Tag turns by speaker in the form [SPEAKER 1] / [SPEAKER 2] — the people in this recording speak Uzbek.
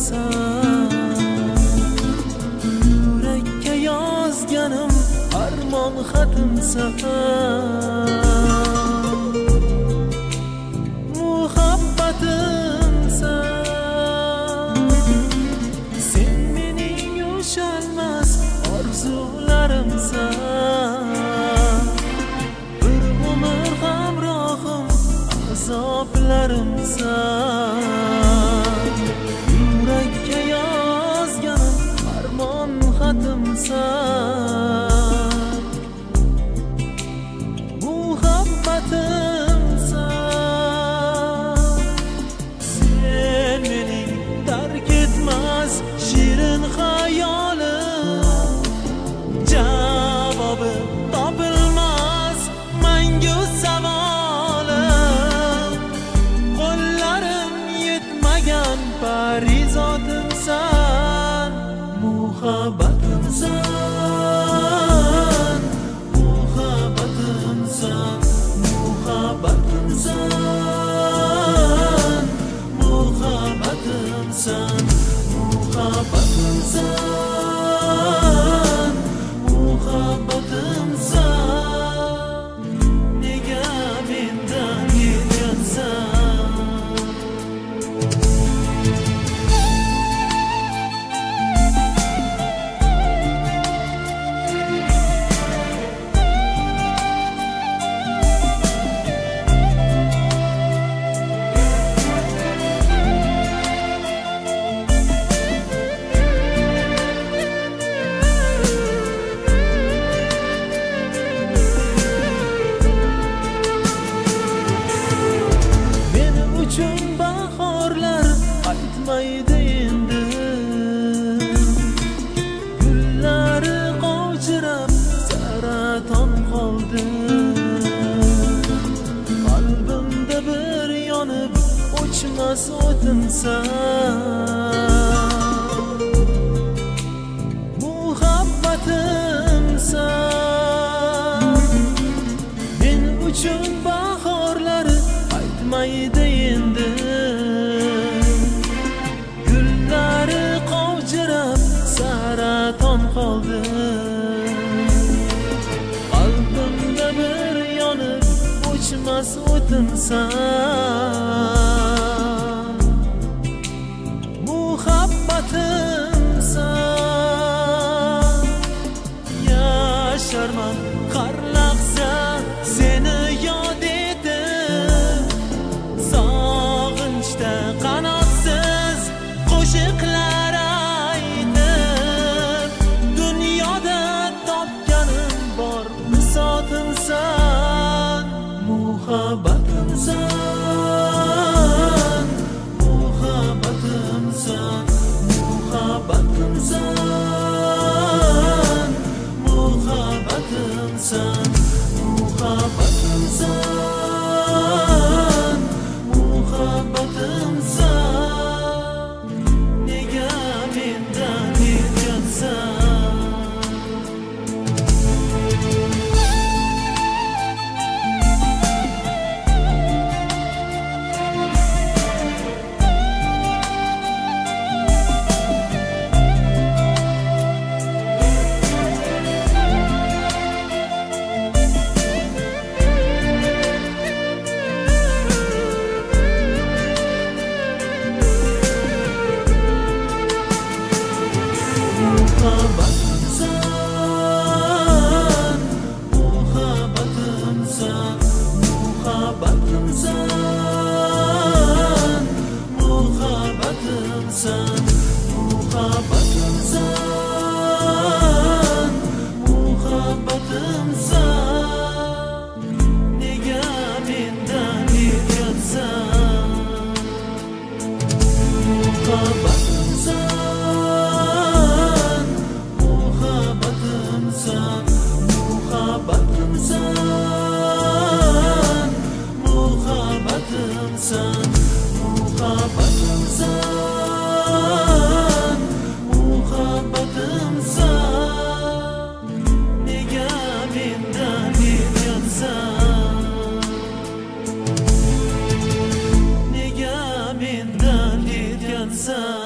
[SPEAKER 1] yurakka yozganim armon xatimsan, muhabbatimsan. Sen mening ushalmas orzularimsan, bir umr hamrohim azoblarimsan. Yurakka yozganim armon xatimsan, muhabbatimsan. Sen mening tark etmas shirin xayolim, javobi topilmas mangu savolim. Qo'llarim yetmagan parizotimsan, muhabbatimsan, muhabbatimsan, muhabbatimsan, muhabbatimsan, muhabbatimsan, muhabbatimsan. Nega mendan ketgansan? Bahorlar aytmaydi endi, gullari qovjirab saraton qoldi. Qalbimda bir yonib o'chmas o'timsan, muhabbatimsan. Men uchun bahorlar aytmaydi endi, gullari qovjirab saraton qoldi. Qalbimda bir yonib o'chmas o'timsan, muhabbatimsan. Yasharman har lahza seni yod etib, sog'inchda qanotsiz qo'shiqlar aytib. Dunyoda topganim bor bisotimsan, muhabbatimsan, muhabbatimsan, muhabbatimsan, muhabbatimsan, muhabbatimsan, muhabbatimsan. Nega mendan ketgansan? Nega mendan ketgansan?